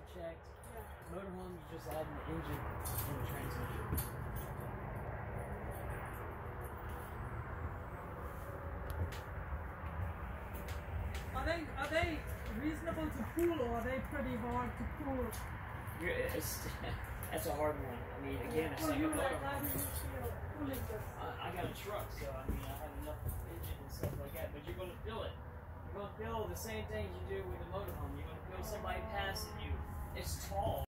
checked. Yeah. Motorhome, you just add an engine and a transmission. Are they reasonable to pull, or are they pretty hard to pull? That's a hard one. I mean, again, it's like a motorhome. How do you feel pulling this? I got a truck, so I mean, I have enough engine and stuff like that. But you're going to feel it. You're going to feel the same things you do with a motorhome. You're going to feel somebody passing you. It's tall.